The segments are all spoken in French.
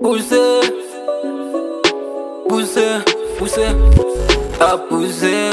Pousser, pousser, pousser, à pousser.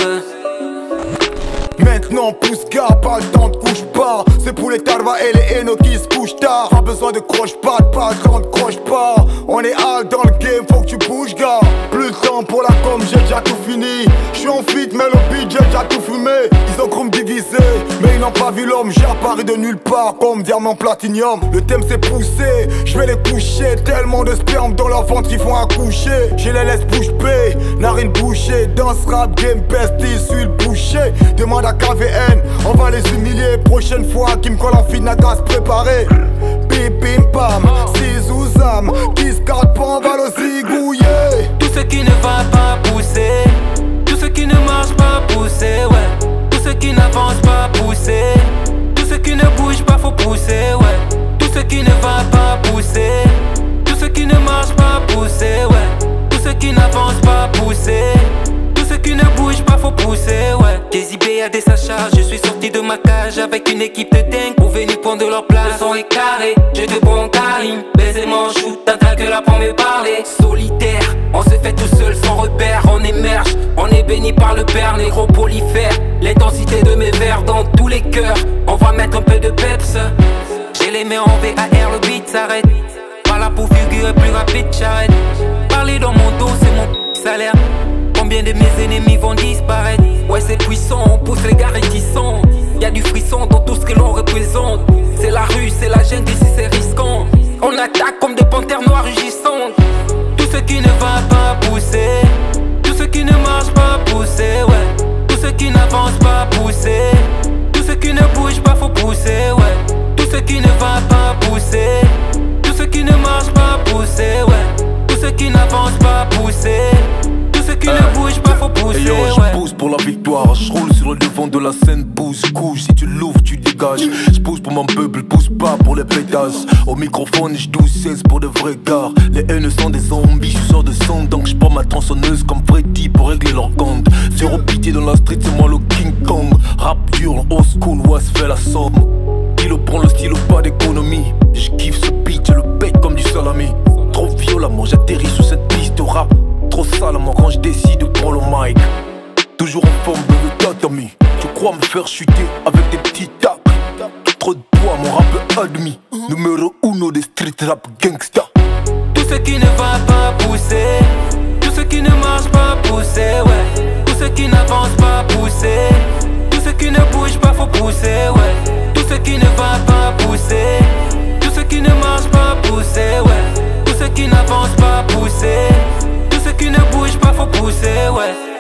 Maintenant pousse gars, pas le temps de couche pas. C'est pour les tarva et les haineux qui se couchent tard. Pas besoin de croche-pas, pas de grande croche-pas. On est hal dans le game, faut que tu bouges gars. Plus de temps pour la com, j'ai déjà tout fini. J'suis en fit, mais le beat, j'ai déjà tout fumé. Ils ont cru me diviser, mais ils n'ont pas vu l'homme. J'ai apparu de nulle part comme diamant platinium. Le thème c'est pousser, je vais les coucher. Tellement de sperme dans leur ventre qu'ils font accoucher. Je les laisse bouche bée, narine bouchée. Dans ce rap game, bestie, suis le boucher. Demande à KVN, on va les humilier. Prochaine fois qui me colle en fil, n'a qu'à se préparer. Bim bim pam, 6 ou âme. Qui se garde pas, on va le zigouiller. Tout ce qui ne va pas pousser, tout ce qui ne marche pas pousser, ouais. Tout ce qui n'avance pas pousser, tout ce qui ne bouge pas faut pousser, ouais. Tout ce qui ne va pas pousser, tout ce qui ne marche pas pousser, ouais. Tout ce qui n'avance pas pousser, tout ce qui ne bouge pas faut pousser, ouais. Désibé a des sachats, je suis sorti de ma cage avec une équipe de dingue pour venir prendre leur place. Le son est carré, j'ai de bons câlins, baiser mon shoot, t'as ta gueule pour me parler. Solitaire, on se fait tout seul sans repère, on émerge, on est béni par le père, négro polyphère. L'intensité de mes vers dans tous les cœurs, on va mettre un peu de peps. J'ai les mains en VAR, le beat s'arrête. Pas là pour figurer plus rapide, j'arrête. Parler dans mon dos, c'est mon salaire. Combien de mes ennemis vont disparaître? Ouais c'est puissant, on pousse les gars réticents. Y'a du frisson dans tout ce que l'on représente. C'est la rue, c'est la jungle, ici c'est risquant. On attaque comme des panthères noires rugissantes. Tout ce qui ne va pas pousser, tout ce qui ne marche pas pousser, ouais. Tout ce qui n'avance pas pousser, tout ce qui ne bouge pas faut pousser, ouais. Tout ce qui ne va pas pousser, tout ce qui ne marche pas pousser, ouais. Tout ce qui n'avance pas pousser, ce qui ne bouge pas faut pousser, yo, ouais. Je pousse pour la victoire, je roule sur le devant de la scène, pousse, couche, si tu l'ouvres tu dégages. Je pousse pour mon peuple, pousse pas pour les pétasses. Au microphone je 12-16 pour de vrais gars. Les haines sont des zombies, je sors de son. Donc je prends ma tronçonneuse comme Freddy pour régler leur compte. Zéro pitié dans la street, c'est moi le King Kong. Rap dur, old school, ouais se fait la somme. Kilo prend le stylo, pas d'économie. Je kiffe ce beat, je le pète comme du salami. Trop violemment, j'atterris sous cette piste au rap. Trop salement quand je décide de prendre le mic. Toujours en forme de le tatami. Tu crois me faire chuter avec des petits taps. Trop de poids, mon rap est admis. Numéro 1 des street rap gangsta. Tout ce qui ne va pas pousser, tout ce qui ne marche pas pousser, ouais. Tout ce qui n'avance pas pousser, tout ce qui ne bouge pas faut pousser, ouais. Tout ce qui ne va pas pousser, tout ce qui ne marche pas pousser, ouais. Tout ce qui n'avance pas pousser, tout ce qui ne bouge pas faut pousser, ouais.